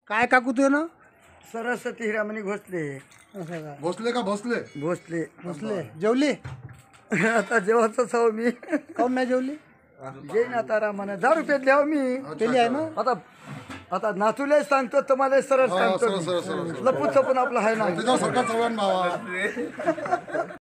काय काकू तू ना सरस्वती हिरामणी घोसले. असं का भोसले का भोसले? भोसले. बसले जेवली आता जेव्हाच हो मी काऊन नाही जेवली येईन आता रामाने 10 रुपये द्याव मी. पेली आहे ना आता आता नातूला सांगतो तुम्हाला सरळ सांगतो सरळ, सरळ, सरळ. लपूच पण आपलं आहे ना. त्याच्यावर सरकार चव्हाण भावा